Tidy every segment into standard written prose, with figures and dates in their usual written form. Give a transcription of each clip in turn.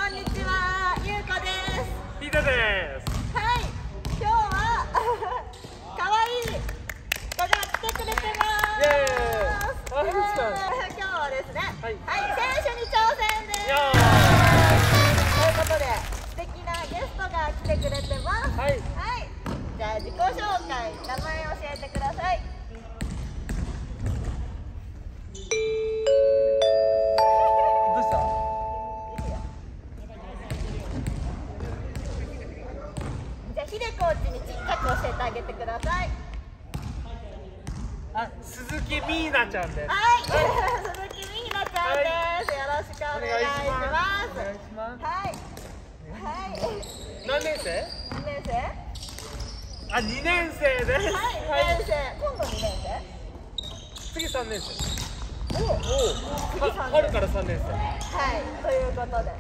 んにちは、ゆうこです。 ピータです。 はい、今日は可愛い子が来てくれてます。 イエーイ。 今日はですね、 はい、 選手に挑戦です。ということで、素敵なゲストが来てくれてます。はい、じゃあ自己紹介、名前教えてください。 どうした？ じゃあヒデコーチにちっちゃく教えてあげてください。 鈴木みーなちゃんです。 はい、鈴木みーなちゃんです。よろしくお願いします。 お願いします。 はい。はい。 何年生？ 何年生？ 2年生です。 はい、2年生。今度2年次3年生。 生。おお。 春から3年生。 はい、ということで。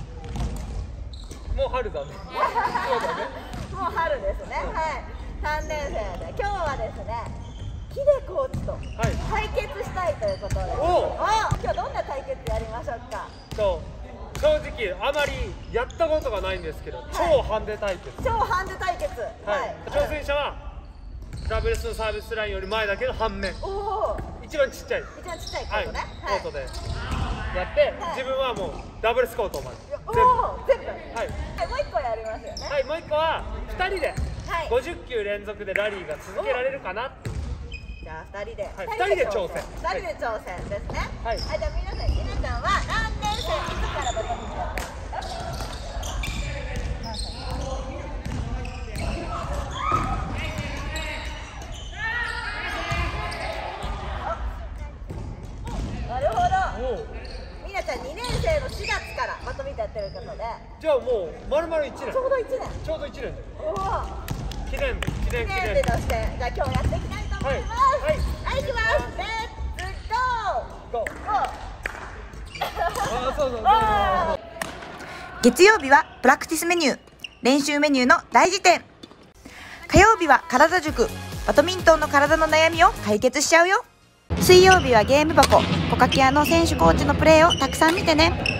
もう春だね。 もう春ですね。はい。3年生で、今日はですね、ヒデコーチと対決したいということで。今日どんな対決やりましょうか。 正直あまりやったことがないんですけど、超ハンデ対決。 超ハンデ対決。 挑戦者はダブルスのサービスラインより前だけど半面。一番ちっちゃい。 一番ちっちゃいコートね。 コートでやって、自分はもうダブルスコートをまず全部。もう一個やりますよね。 はい、もう一個は2人で50球連続でラリーが続けられるかなっていう。 じゃあ2人で挑戦。 2人で挑戦ですね。 はい。 じゃあ皆さん、ひなちゃんは何年生、いつからバドミントンやってますか？なるほど。みなちゃん2年生の4月からバドミントンやってることで。 じゃあもう丸々1年。 ちょうど1年。 ちょうど1年。記念日として、じゃあ今日やっていきたいと思います。はい、行きます。レッツゴー。 月曜日はプラクティスメニュー、練習メニューの大辞典。火曜日は体塾、バドミントンの体の悩みを解決しちゃうよ。水曜日はゲーム箱、ポカキアの選手コーチのプレーをたくさん見てね。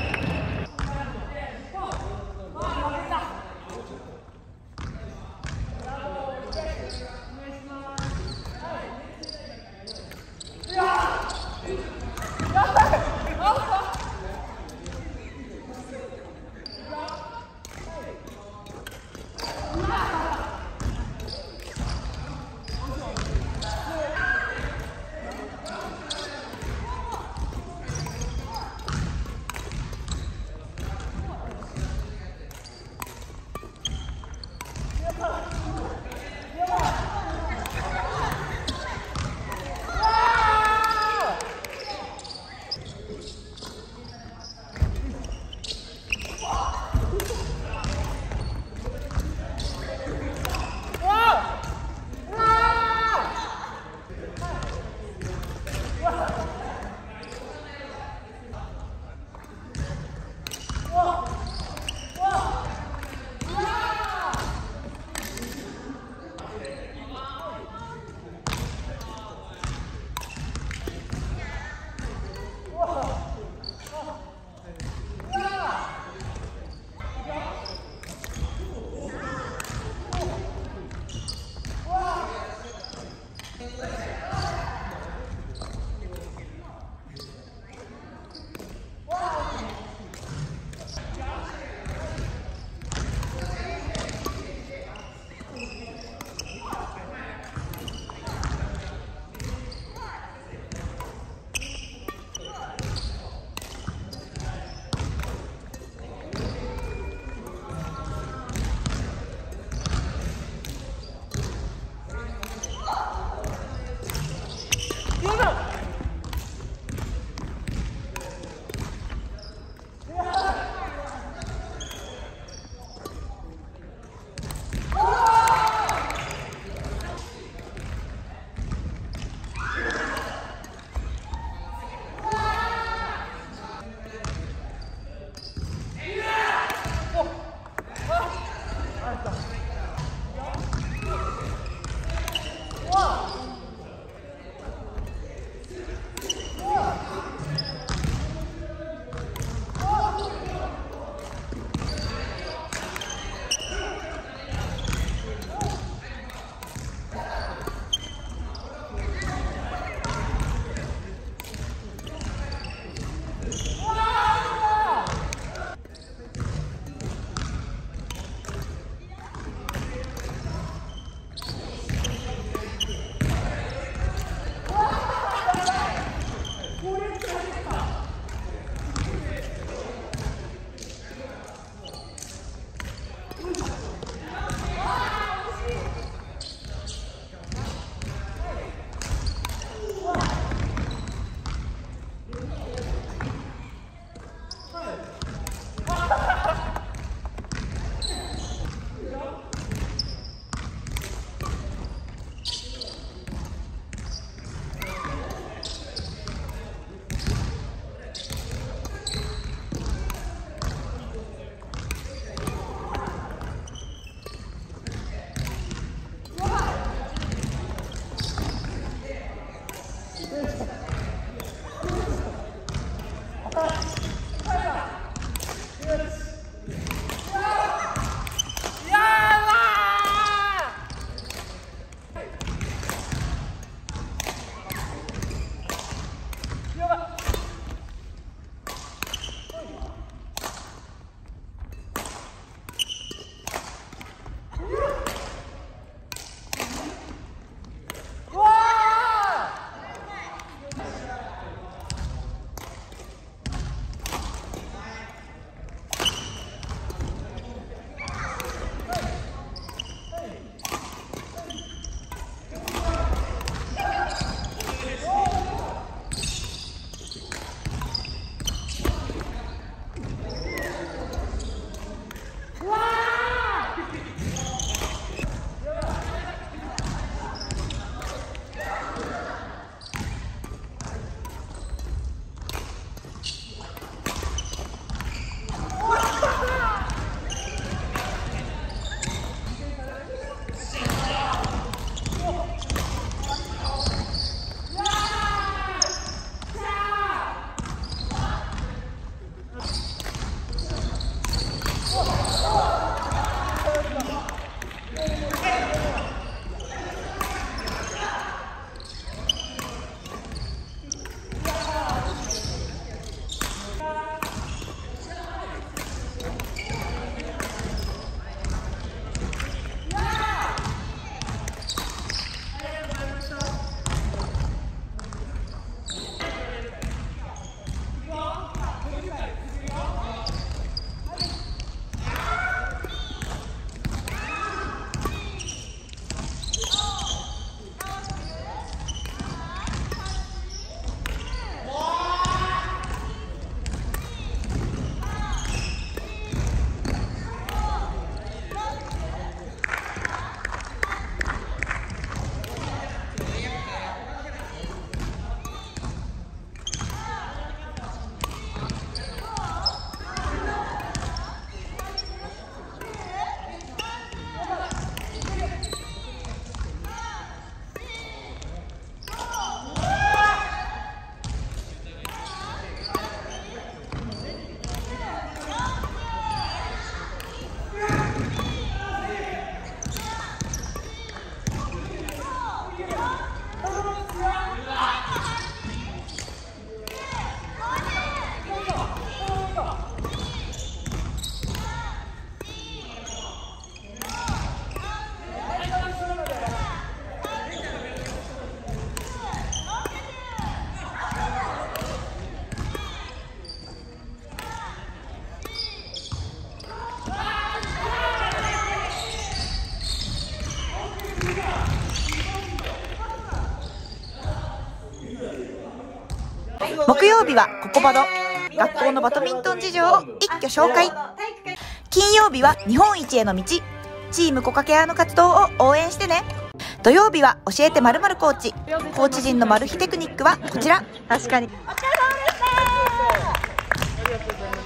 木曜日はココバド、学校のバドミントン事情を一挙紹介。金曜日は日本一への道、チームコカケアの活動を応援してね。土曜日は教えて〇〇コーチ、コーチ陣のマル秘テクニックはこちら。確かに。 お疲れ様でした。 ありがとうございます。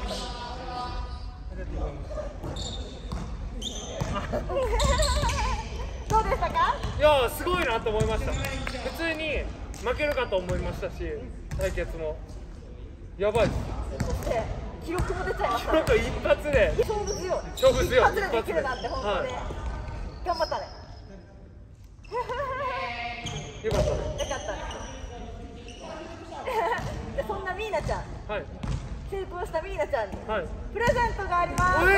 どうでしたか？ いやすごいなと思いました。普通に負けるかと思いましたし、対決もやばいです。 そして記録も出ちゃいましたね。 記録一発で勝負強い。 勝負強い。 一発でできるなんて本当に、 はい、 頑張ったね。 よかったね。 よかったね。でそんなミーナちゃん、 はい、 成功したミーナちゃんに、 はい、 プレゼントがあります。 何？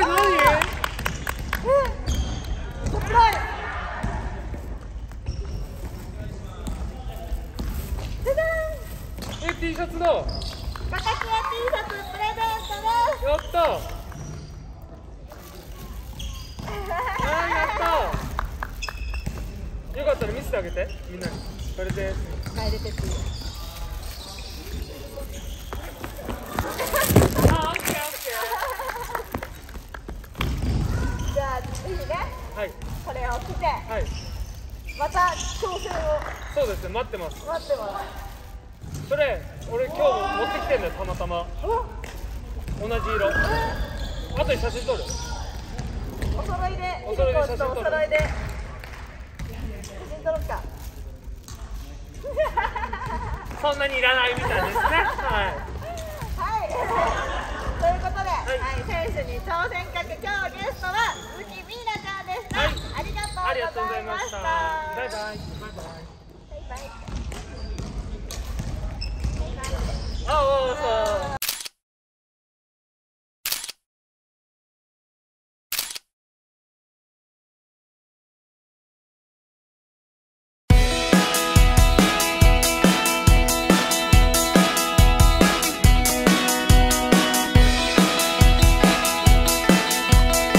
サプライズ。じゃじゃーん。 T シャツだ。 コカケア T シャツプレゼントです。 やった。やった。よかったら見せてあげて、みんなに。これで帰れてっていう。 あ、オッケーオッケじゃあぜひね、 ー。はい。 これを着て、 はい。 また挑戦をそうですね、待ってます。 待ってます。 それ、俺今日持ってきてんだよ、たまたま。同じ色。あとで写真撮る。 お揃いで、 お揃いで写真撮る。 お揃いで写真撮ろうか。 そんなにいらないみたいですね。